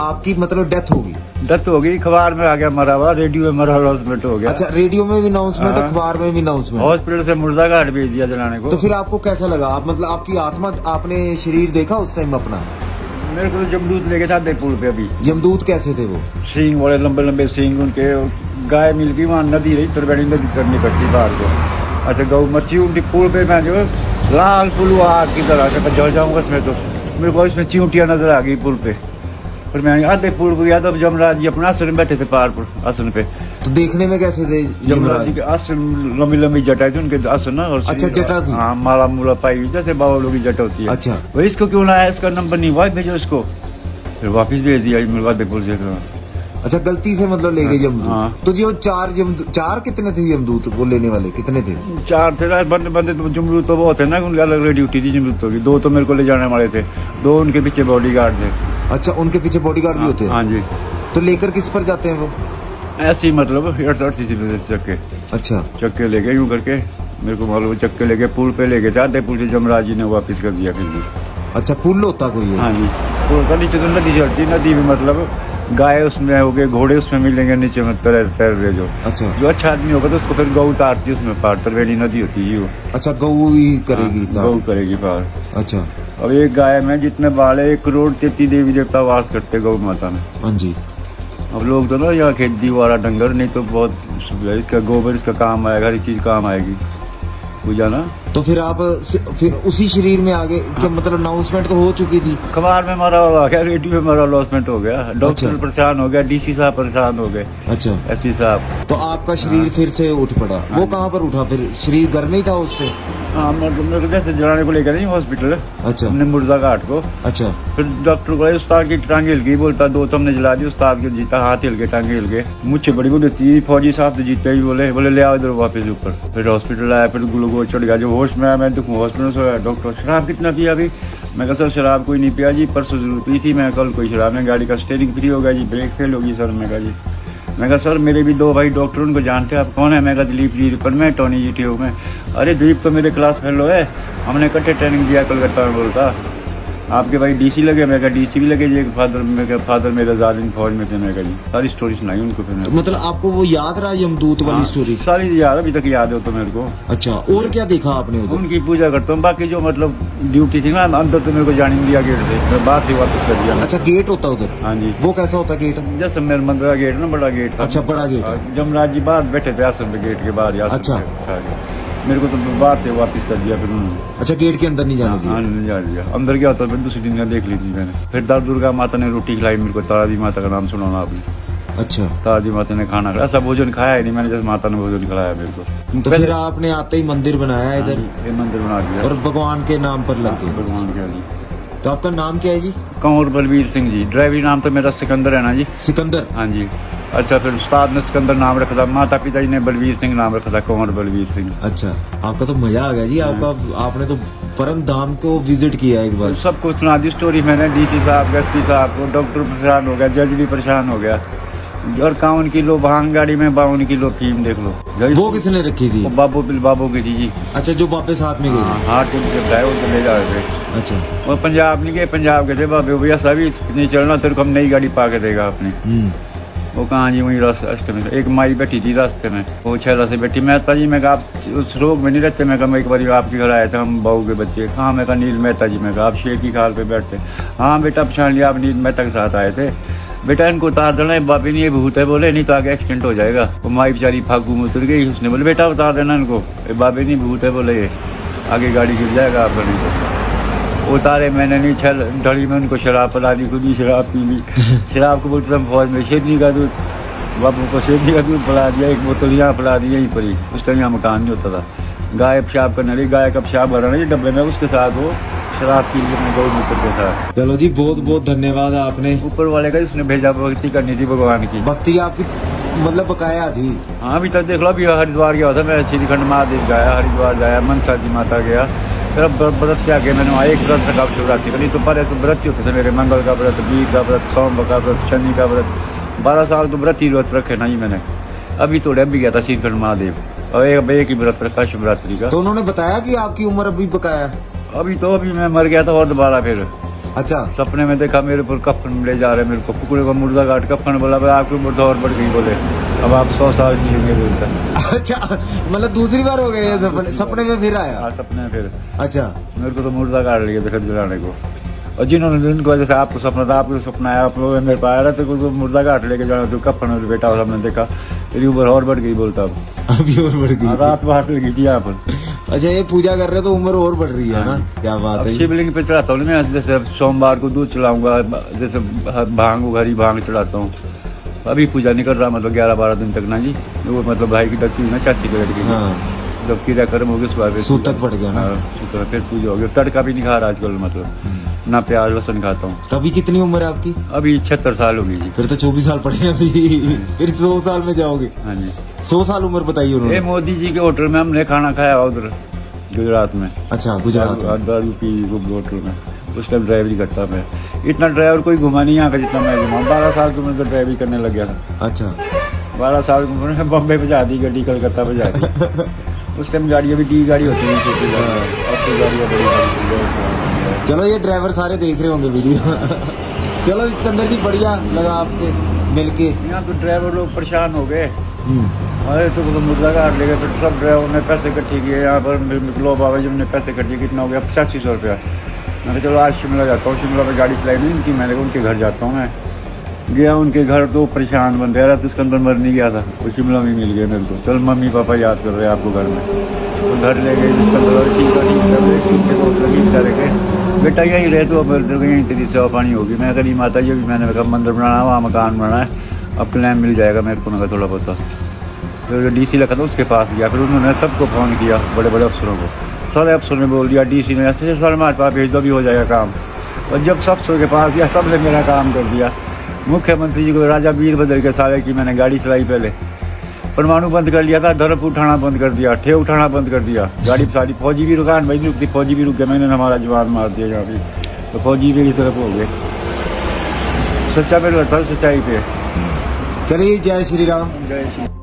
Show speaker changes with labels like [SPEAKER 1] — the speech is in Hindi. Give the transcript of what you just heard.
[SPEAKER 1] आपकी मतलब डेथ होगी?
[SPEAKER 2] डेथ हो गई, अखबार में आ गया मरा हुआ, रेडियो में मरा अनाउंसमेंट हो गया।
[SPEAKER 1] अच्छा, रेडियो में भी अनाउंसमेंट, अखबार में भी अनाउंसमेंट।
[SPEAKER 2] हॉस्पिटल से मुर्दा घाट भेज दिया जलाने को।
[SPEAKER 1] तो फिर आपको कैसा लगा? आप मतलब आपकी आत्मा, आपने शरीर देखा उस टाइम अपना?
[SPEAKER 2] मेरे को जमदूत लेके जाते पुल पे। अभी
[SPEAKER 1] जमदूत कैसे थे वो?
[SPEAKER 2] सींग वाले लंबे लंबे सींग उनके। गाय मिल गई वहाँ, नदी रही त्रिवेणी नदी करनी पड़ती बाहर को। अच्छा, गौ मच्छी उनकी पुल पे, मैं जो लाल पुल आग की तरह से जल जाऊंगा उसमें, तो मेरे को इसमें चिंटियां नजर आ गई पुल पे। फिर मैं आधे पुल को गया, तब जमराज जी अपना आसन में बैठे थे पार पर आसन पे।
[SPEAKER 1] तो देखने में कैसे थे
[SPEAKER 2] जमराज जी के आसन? लंबी लंबी जटा थी उनके आसन ना। और
[SPEAKER 1] अच्छा, जटा थी?
[SPEAKER 2] हाँ, माला मूला पाई हुई जैसे बाबा लोग की जटा होती है।
[SPEAKER 1] अच्छा,
[SPEAKER 2] वो इसको क्यों लाया? इसका नंबर नहीं हुआ, भेजो इसको। फिर वापिस भेज दिया मिलवा पुल से।
[SPEAKER 1] अच्छा, गलती से मतलब ले गए जमदूत।
[SPEAKER 2] हाँ।
[SPEAKER 1] तो जो चार कितने थे जमदूत वो लेने वाले, कितने थे?
[SPEAKER 2] 4 थे बंदे बंदे। तो जमदूत तो बहुत है ना, उनकी अलग अलग ड्यूटी थी जमदूतों की। 2 तो मेरे को ले जाने वाले थे, 2 उनके पीछे बॉडीगार्ड थे।
[SPEAKER 1] अच्छा, उनके पीछे बॉडीगार्ड भी होते हैं?
[SPEAKER 2] हाँ जी।
[SPEAKER 1] तो लेकर किस पर जाते हैं वो?
[SPEAKER 2] ऐसे ही मतलब चक्के।
[SPEAKER 1] अच्छा,
[SPEAKER 2] चक्के लेके यूं करके, मेरे को मालूम, चक्के लेके पुल पे लेके जाते, पुल से जमराज जी ने वापिस कर दिया फिर भी।
[SPEAKER 1] अच्छा, पुल होता कोई है?
[SPEAKER 2] हाँ जी, पुल का नीचे तो नदी चलती, नदी में मतलब गाय उसमें हो गए, घोड़े उसमें मिलेंगे नीचे में तैर रहे जो।
[SPEAKER 1] अच्छा,
[SPEAKER 2] जो अच्छा आदमी होगा तो उसको फिर गौ उतारती है उसमें पार, त्रिवेणी नदी होती है वो।
[SPEAKER 1] अच्छा, गौ ही करेगी?
[SPEAKER 2] गौ करेगी पार।
[SPEAKER 1] अच्छा।
[SPEAKER 2] अब एक गाय में जितने बाल है, 1,33 देवी देवता वास करते गौ माता में।
[SPEAKER 1] हाँ जी।
[SPEAKER 2] अब लोग तो ना यहाँ खेती वाला डंगर, नहीं तो बहुत इसका गोबर इसका काम आएगा, हर चीज काम आएगी पूजा ना।
[SPEAKER 1] तो फिर आप फिर उसी शरीर में आगे क्या मतलब अनाउंसमेंट तो हो चुकी थी?
[SPEAKER 2] अखबार में मरा हुआ गया, रेडियो में मरा अनाउंसमेंट हो गया, डॉक्टर
[SPEAKER 1] अच्छा।
[SPEAKER 2] परेशान हो गया, डीसी साहब परेशान हो गए।
[SPEAKER 1] अच्छा,
[SPEAKER 2] एसपी साहब।
[SPEAKER 1] तो आपका शरीर फिर से उठ पड़ा? वो कहाँ पर उठा फिर? शरीर घर में ही था उससे?
[SPEAKER 2] हाँ, मेरे को जैसे जलाने को लेकर नहीं हॉस्पिटल।
[SPEAKER 1] अच्छा,
[SPEAKER 2] हमने मुर्दा घाट को।
[SPEAKER 1] अच्छा।
[SPEAKER 2] फिर डॉक्टर को उस्ताद की टांगे हिल गई, बोलता 2 तो हमने जला दी। उस्ताद की जीता, हाथ हिल गए, टांगे हिल गए। मुझे बड़ी बोली थी, फौजी साहब तो जीते ही बोले ले आओ इधर वापस ऊपर। फिर हॉस्पिटल आया, फिर ग्लूकोज चढ़ गया, जो होश में आया मैं देखूँ हॉस्पिटल से। डॉक्टर शराब कितना पिया अभी? मैं कहा सर शराब कोई नहीं पिया जी, परसों जरूर पी थी मैं, कल कोई शराब नहीं। गाड़ी का स्टीयरिंग फ्री हो गया जी, ब्रेक फेल होगी सर। मैं कहा जी, मैं कहा सर मेरे भी 2 भाई डॉक्टर, उनको जानते हैं आप? कौन है? मैं कहा दिलीप जी, पर मैं टोनी जी टी में। अरे दिलीप तो मेरे क्लास फेलो है, हमने इकट्ठे ट्रेनिंग दिया कलकत्ता में। बोलता आपके भाई डीसी लगे? मैं कहा डीसी भी लगे जी, फादर मेरे जालिम फौज में थे। मैं कहा जी, सारी स्टोरी सुनाई उनको फिर।
[SPEAKER 1] तो मतलब आपको वो याद रहा यमदूत वाली स्टोरी?
[SPEAKER 2] सारी याद, अभी तक याद है तो मेरे को।
[SPEAKER 1] अच्छा, और क्या देखा आपने उधर?
[SPEAKER 2] उनकी पूजा करता हूँ, बाकी जो मतलब ड्यूटी थी ना अंदर तो मेरे को जाने नहीं दिया गेट से, मैं बाहर से वापस कर दिया।
[SPEAKER 1] अच्छा, गेट होता उधर?
[SPEAKER 2] हाँ जी।
[SPEAKER 1] वो कैसा होता गेट?
[SPEAKER 2] जैसे मेरे मंदिर का गेट ना, बड़ा गेट था।
[SPEAKER 1] अच्छा, बड़ा गेट।
[SPEAKER 2] जमराज जी बाहर बैठे थे आसन पे, गेट के बाहर।
[SPEAKER 1] अच्छा।
[SPEAKER 2] मेरे को तो बाहर से वापस कर दिया फिर उन्होंने।
[SPEAKER 1] अच्छा, गेट के अंदर नहीं जाने दिया?
[SPEAKER 2] नहीं जा दिया। अंदर क्या होता है, दूसरी दुनिया देख ली थी मैंने। फिर दाद दुर्गा माता ने रोटी खिलाई मेरे को, तारा दी माता का नाम सुना आपने?
[SPEAKER 1] अच्छा,
[SPEAKER 2] तारा दी माता ने खाना खाया, ऐसा भोजन खाया ही नहीं मैंने जैसे माता ने भोजन खिलाया मेरे को।
[SPEAKER 1] तो फिर आपने आते ही मंदिर बनाया इधर?
[SPEAKER 2] ये मंदिर बना दिया
[SPEAKER 1] और भगवान के नाम पर लग गए?
[SPEAKER 2] भगवान का जी।
[SPEAKER 1] तो आपका नाम क्या है जी?
[SPEAKER 2] कंवर बलवीर सिंह जी। ड्राइवरी नाम तो मेरा सिकंदर है ना जी।
[SPEAKER 1] सिकंदर?
[SPEAKER 2] हाँ जी। अच्छा, फिर उस्ताद ने सिकंदर नाम रखा था, माता पिता जी ने बलवीर सिंह नाम रखा था, कंवर बलवीर सिंह।
[SPEAKER 1] अच्छा, आपका तो मजा आ गया जी। आपका आपने तो परम धाम को विजिट किया एक बार।
[SPEAKER 2] सब कुछ सुना दी स्टोरी मैंने, डीसी साहब, एसपी साहब को। डॉक्टर परेशान हो गया, जज भी परेशान हो गया। और 51 किलो भांग गाड़ी में, 52 किलो फीम देख लो।
[SPEAKER 1] वो किसने रखी थी?
[SPEAKER 2] बाबू की थी जी।
[SPEAKER 1] अच्छा, जो बापे साथ में गए?
[SPEAKER 2] हाँ, वो ले जा रहे थे।
[SPEAKER 1] अच्छा,
[SPEAKER 2] वो पंजाब नहीं गए, पंजाब के थे बाबे। भैया सभी नहीं चलना, तेरे को हम नई गाड़ी पा के देगा अपनी। वो कहाँ जी, वही रास्ते में एक माई बैठी थी रास्ते में, वो 6 से बैठी। मेहता जी, मैं कहा आप उस रोग में नहीं रहते? मैं कहा एक बार आपके घर आए थे हम, बहू के बच्चे। कहाँ? मैं कहा नील मेहता जी। मैं कहा आप शेर की खाल पे बैठते? हाँ बेटा, पहचान लिया, आप नील मेहता के साथ आए थे। बेटा इनको उतार देना, बाबी ने ये भूत है बोले, नहीं तो आगे एक्सीडेंट हो जाएगा। वो माई बेचारी फागू में उतर गई, उसने बोले बेटा उतार देना इनको, बाबी नहीं भूत है बोले, ये आगे गाड़ी गिर जाएगा आपका। नहीं तो उतारे मैंने, नहीं छल ढड़ी में उनको शराब पिला दी, खुद ही शराब पी ली। शराब को बोलते हम फौज में, शेरनी का दूध, बाबू को शेरनी का दूध पिला दिया, 1 बोतल यहाँ पिला दी यहीं पर ही। उस टाइम यहाँ मकान नहीं होता था। गाय पेशाब करने लगी, गाय का पेशाब भरा ना डब्बे में, उसके साथ वो शराब पी ली गौ मूत्र के साथ।
[SPEAKER 1] चलो जी, बहुत बहुत धन्यवाद आपने।
[SPEAKER 2] ऊपर वाले का इसने भेजा, भक्ति करनी थी भगवान की।
[SPEAKER 1] भक्ति आपकी मतलब बकाया थी?
[SPEAKER 2] हाँ, अभी तक देख लो। अभी हरिद्वार गया था मैं, श्रीखंड महादेव गया, हरिद्वार गया, मनसा जी माता गया। फिर व्रत के आगे मैंने वहाँ एक व्रत रखा शिवरात्रि का। नहीं तो पहले तो व्रत ही होते थे मेरे, मंगल का व्रत, बीर का व्रत, सोम का व्रत, शनि का व्रत। 12 साल तो व्रत ही व्रत रखे ना ही मैंने। अभी तो भी गया था श्रीखंड महादेव, और एक ही व्रत रखा शिवरात्रि का।
[SPEAKER 1] तो उन्होंने बताया कि आपकी उम्र अभी बकाया?
[SPEAKER 2] अभी मैं मर गया था और दोबारा फिर
[SPEAKER 1] अच्छा।
[SPEAKER 2] सपने में देखा मेरे ऊपर कफन ले जा रहे मेरे को, टुकड़े का मुर्दा काट कफन, बोला भाई आपकी उम्र तो और बढ़ गई, बोले अब आप 100 साल जिएंगे बोलता।
[SPEAKER 1] अच्छा, मतलब दूसरी बार हो गया ये सपने में फिर आया?
[SPEAKER 2] हाँ सपने में फिर।
[SPEAKER 1] अच्छा।
[SPEAKER 2] मेरे को तो मुर्दा काट लिया फिर जलाने को, और जिन्होंने जिनको वजह से आपको सपना था, आपको सपना आया, आप लोग मेरे पाया रहा तो मुर्दा काट लेके जाना, तो कफन में बेटा और हमने देखा मेरी उम्र और बढ़ गई बोलता। अब
[SPEAKER 1] अभी और बढ़ गई?
[SPEAKER 2] रात बाहर से लगी थी यहाँ पर।
[SPEAKER 1] अच्छा, ये पूजा कर रहे तो उम्र और बढ़ रही है ना? क्या बात है।
[SPEAKER 2] शिवलिंग पे चढ़ाता हूँ मैं, जैसे सोमवार को दूध चढ़ाऊंगा, जैसे भांग घरी भांग चढ़ाता हूँ। अभी पूजा नहीं कर रहा, मतलब 11-12 दिन तक ना जी, वो मतलब भाई की लड़की ना, चाची की लड़की, जब कीड़ा कर्म हो गया उस बार
[SPEAKER 1] सूतक पड़ गया ना,
[SPEAKER 2] फिर पूजा हो गया। तड़का भी नहीं खा रहा आजकल, मतलब ना प्याज लहसुन खाता हूँ।
[SPEAKER 1] तो अभी कितनी उम्र है आपकी?
[SPEAKER 2] अभी 76 साल हो गई जी।
[SPEAKER 1] फिर तो 24 साल पड़े हैं अभी। फिर 100 साल में जाओगे?
[SPEAKER 2] हाँ जी।
[SPEAKER 1] 100 साल उम्र बताइए उन्होंने।
[SPEAKER 2] मोदी जी के होटल में हमने खाना खाया उधर गुजरात में।
[SPEAKER 1] अच्छा, गुजरात में।
[SPEAKER 2] दारू पी होटल में, उस टाइम ड्राइवरी करता मैं। इतना ड्राइवर कोई घुमा नहीं यहाँ का जितना मैं घुमा। 12 साल की उम्र तो ड्राइवरी करने लग गया था।
[SPEAKER 1] अच्छा।
[SPEAKER 2] 12 साल की उम्र में बम्बई पहुँचा दी गाड़ी, कलकत्ता पहुँचा दी। उस टाइम गाड़ी अभी डी गाड़ी होती है, छोटी गाड़ी, अब तो गाड़ी बड़ी गाड़ी।
[SPEAKER 1] चलो, ये ड्राइवर सारे देख रहे होंगे वीडियो। चलो सिकंदर जी, बढ़िया लगा आपसे मिलके।
[SPEAKER 2] यहाँ तो ड्राइवर लोग परेशान हो गए, अरे तो मुर्दा काट ले गए, फिर सब ड्राइवर ने पैसे इकट्ठे किए। यहाँ पर निकलो बाबा जी ने पैसे इकट्ठे, कितना हो गया? 8500 रुपया। मैंने चलो आज शिमला जाता हूँ, शिमला में गाड़ी चलाई नहीं इनकी, मैंने उनके घर जाता हूँ। मैं गया उनके घर तो परेशान बन रहा था, सिकंदर मर नहीं गया था, वो शिमला में मिल गया मेरे को। चल मम्मी पापा याद कर रहे हैं आपको घर में, तो घर ले गए सिकंदर, बेटा यहीं रहे तो यहीं तेरी सेवा पानी होगी। मैं करी माता जी, अभी मैंने कहा मंदिर बनाना, वहाँ मकान बनाना है, अब क्लैम मिल जाएगा मेरे को ना थोड़ा बहुत। फिर डीसी लगा था उसके पास गया, फिर उन्होंने सबको फोन किया, बड़े बड़े अफसरों को, सारे अफसरों ने बोल दिया, डीसी ने ऐसे सर हमारे पास भेज दो भी हो जाएगा काम। और जब सब अफसरों के पास गया, सब ने मेरा काम कर दिया। मुख्यमंत्री जी को राजा वीरभद्र के साले की मैंने गाड़ी चलाई, पहले परमाणु बंद कर लिया था, धर्मपुर उठाना बंद कर दिया, ठे उठाना बंद कर दिया, गाड़ी सारी। फौजी भी रुकान भाई नहीं रुकती, फौजी भी रुक गया, मैंने हमारा जवान मार दिया यहाँ भी, तो फौजी भी इस तरफ हो गए। सच्चा मेरे लगता है सच्चाई पे।
[SPEAKER 1] चलिए, जय श्री राम।
[SPEAKER 2] जय श्री